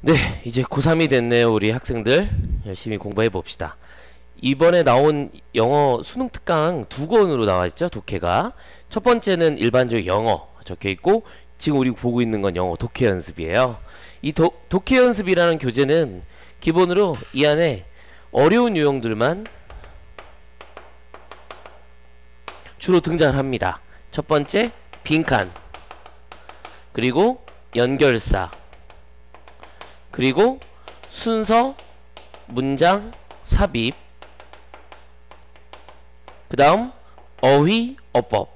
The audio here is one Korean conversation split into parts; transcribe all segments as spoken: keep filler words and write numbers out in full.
네, 이제 고삼이 됐네요. 우리 학생들 열심히 공부해 봅시다. 이번에 나온 영어 수능 특강 두 권으로 나와 있죠. 독해가. 첫 번째는 일반적 영어 적혀 있고, 지금 우리 보고 있는 건 영어 독해 연습이에요. 이 도, 독해 연습이라는 교재는 기본으로 이 안에 어려운 유형들만 주로 등장을 합니다. 첫 번째 빈칸, 그리고 연결사, 그리고 순서, 문장, 삽입, 그 다음 어휘, 어법,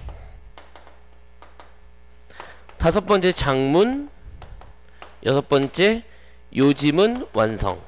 다섯 번째 장문, 여섯 번째 요지문 완성.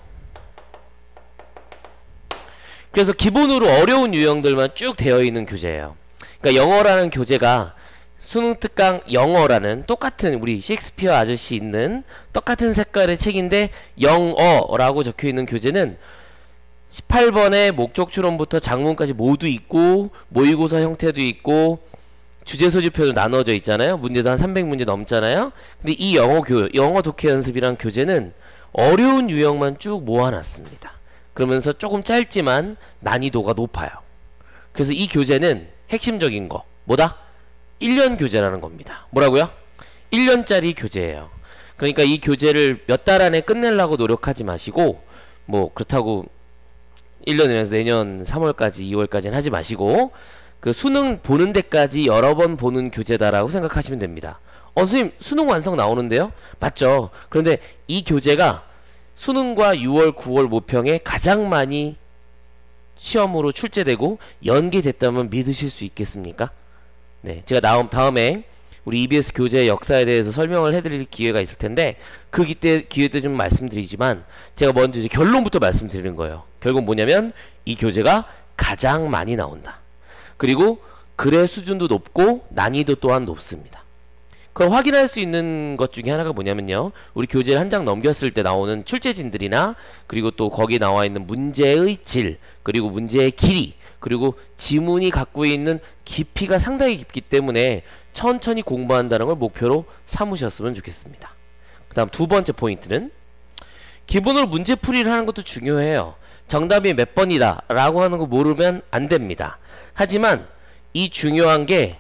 그래서 기본으로 어려운 유형들만 쭉 되어 있는 교재예요. 그러니까 영어라는 교재가 수능 특강 영어라는 똑같은 우리 셰익스피어 아저씨 있는 똑같은 색깔의 책인데 영어라고 적혀 있는 교재는 십팔 번에 목적 추론부터 장문까지 모두 있고, 모의고사 형태도 있고, 주제 소지표도 나눠져 있잖아요. 문제도 한 삼백 문제 넘잖아요. 근데 이 영어 교 영어 독해 연습이란 교재는 어려운 유형만 쭉 모아놨습니다. 그러면서 조금 짧지만 난이도가 높아요. 그래서 이 교재는 핵심적인 거 뭐다? 일 년 교재라는 겁니다. 뭐라고요? 일 년짜리 교재예요. 그러니까 이 교재를 몇 달 안에 끝내려고 노력하지 마시고, 뭐 그렇다고 일 년이라서 내년 삼월까지 이월까지는 하지 마시고, 그 수능 보는 데까지 여러 번 보는 교재다라고 생각하시면 됩니다. 어, 선생님 수능 완성 나오는데요? 맞죠? 그런데 이 교재가 수능과 유월, 구월 모평에 가장 많이 시험으로 출제되고 연계됐다면 믿으실 수 있겠습니까? 네, 제가 다음, 다음에 우리 이비에스 교재 역사에 대해서 설명을 해드릴 기회가 있을 텐데, 그 기회, 기회 때 좀 말씀드리지만, 제가 먼저 이제 결론부터 말씀드리는 거예요. 결국 뭐냐면 이 교재가 가장 많이 나온다. 그리고 글의 수준도 높고 난이도 또한 높습니다. 그걸 확인할 수 있는 것 중에 하나가 뭐냐면요, 우리 교재를 한 장 넘겼을 때 나오는 출제진들이나, 그리고 또 거기에 나와 있는 문제의 질, 그리고 문제의 길이, 그리고 지문이 갖고 있는 깊이가 상당히 깊기 때문에 천천히 공부한다는 걸 목표로 삼으셨으면 좋겠습니다. 그 다음 두 번째 포인트는, 기본으로 문제풀이를 하는 것도 중요해요. 정답이 몇 번이다 라고 하는 거 모르면 안 됩니다. 하지만 이 중요한 게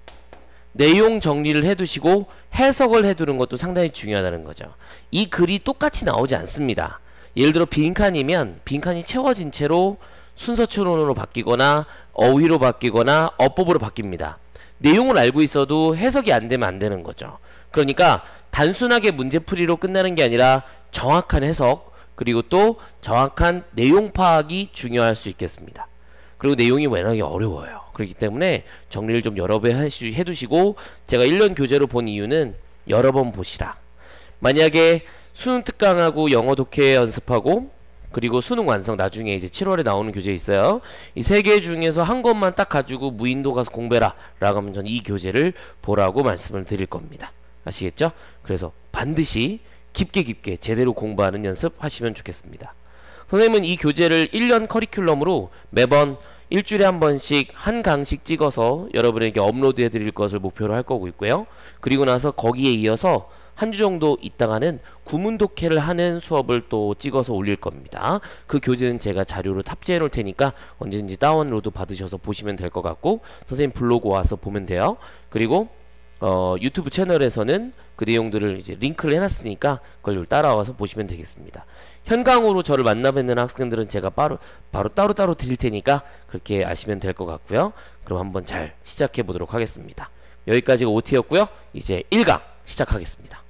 내용 정리를 해두시고 해석을 해두는 것도 상당히 중요하다는 거죠. 이 글이 똑같이 나오지 않습니다. 예를 들어 빈칸이면 빈칸이 채워진 채로 순서 추론으로 바뀌거나 어휘로 바뀌거나 어법으로 바뀝니다. 내용을 알고 있어도 해석이 안 되면 안 되는 거죠. 그러니까 단순하게 문제풀이로 끝나는 게 아니라 정확한 해석, 그리고 또 정확한 내용 파악이 중요할 수 있겠습니다. 그리고 내용이 워낙에 어려워요. 그렇기 때문에 정리를 좀 여러 번 해두시고, 제가 일 년 교재로 본 이유는 여러 번 보시라. 만약에 수능 특강하고 영어 독해 연습하고, 그리고 수능 완성 나중에 이제 칠월에 나오는 교재 있어요. 이 세 개 중에서 한 권만 딱 가지고 무인도 가서 공부해라 라고 하면 저는 이 교재를 보라고 말씀을 드릴 겁니다. 아시겠죠? 그래서 반드시 깊게 깊게 제대로 공부하는 연습 하시면 좋겠습니다. 선생님은 이 교재를 일 년 커리큘럼으로 매번 일주일에 한 번씩 한 강씩 찍어서 여러분에게 업로드 해드릴 것을 목표로 할 거고 있고요. 그리고 나서 거기에 이어서 한 주 정도 있다가는 구문 독해를 하는 수업을 또 찍어서 올릴 겁니다. 그 교재는 제가 자료로 탑재해 놓을 테니까 언제든지 다운로드 받으셔서 보시면 될 것 같고, 선생님 블로그 와서 보면 돼요. 그리고 어, 유튜브 채널에서는 그 내용들을 이제 링크를 해놨으니까 그걸 따라와서 보시면 되겠습니다. 현강으로 저를 만나 뵙는 학생들은 제가 바로, 바로 따로따로 드릴 테니까 그렇게 아시면 될 것 같고요. 그럼 한번 잘 시작해 보도록 하겠습니다. 여기까지가 오티였고요. 이제 일 강 시작하겠습니다.